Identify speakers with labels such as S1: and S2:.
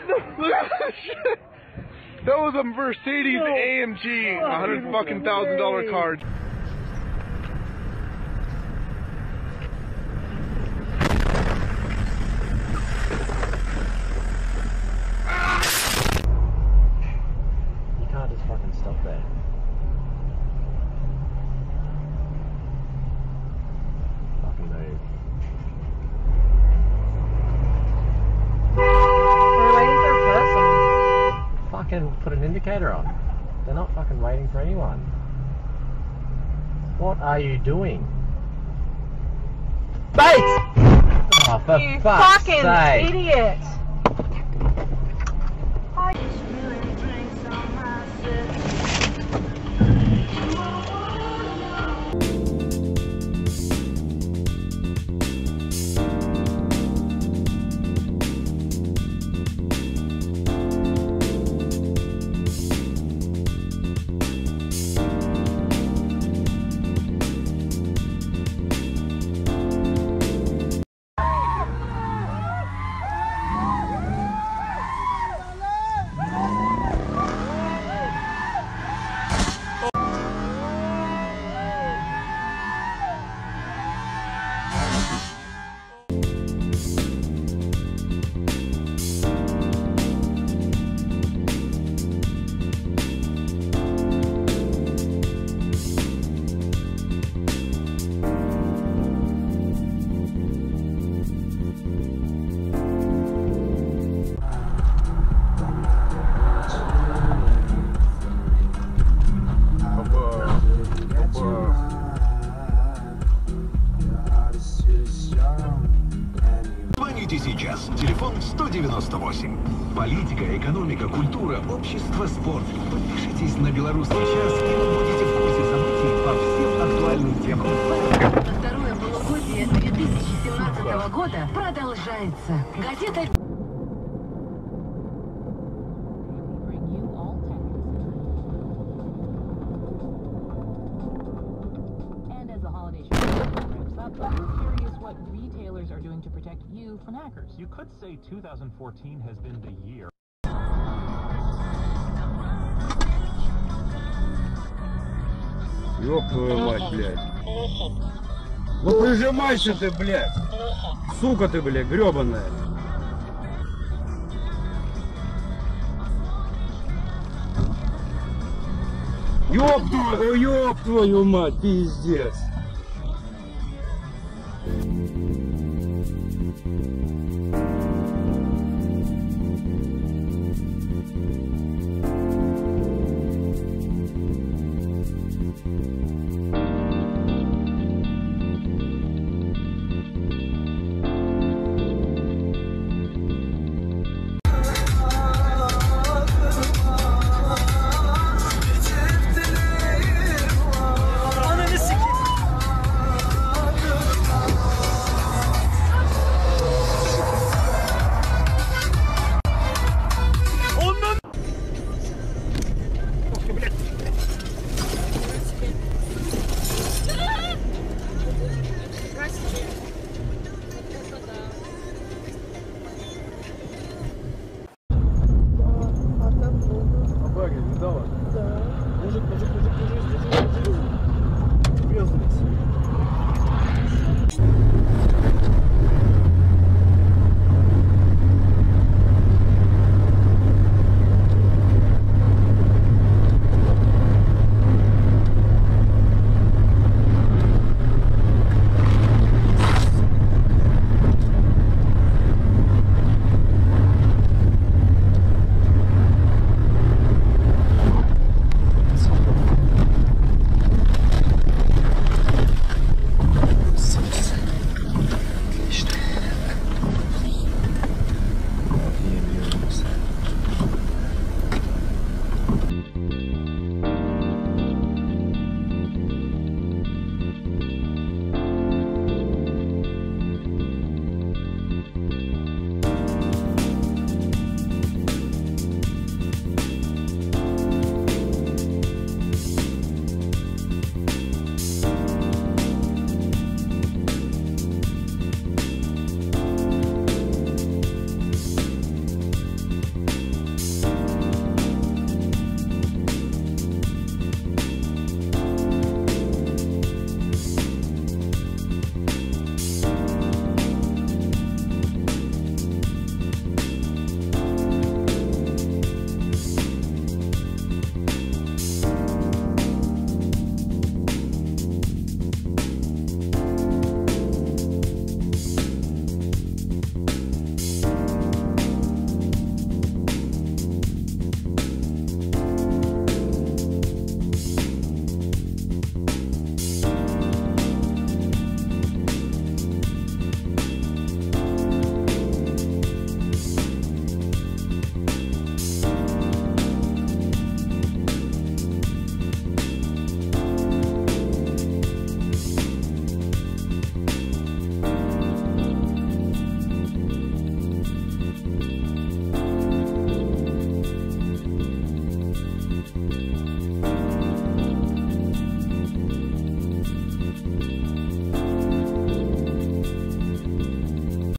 S1: Look at that shit. That was a Mercedes AMG, $100,000 car.
S2: You can't just fucking stop there. Fucking move.
S3: We're waiting for a person.
S2: Fucking put an indicator on. They're not fucking waiting for anyone. What are you doing? Bates! Oh, for
S3: You
S2: fuck's
S3: fucking
S2: sake.
S3: idiot!
S4: Звоните сейчас. Телефон 198. Политика, экономика, культура, общество, спорт. Подпишитесь на «Белорусский час», и вы будете в курсе событий по всем актуальным темам.
S5: Второе полугодие 2017 года продолжается. Газета...
S6: What retailers are doing to protect you from hackers. You could say 2014 has been the year.
S1: Ёб твою мать, блядь. Ну прижимайся ты, блядь. Сука ты, блядь, гребаная. Ёб твою мать, пиздец.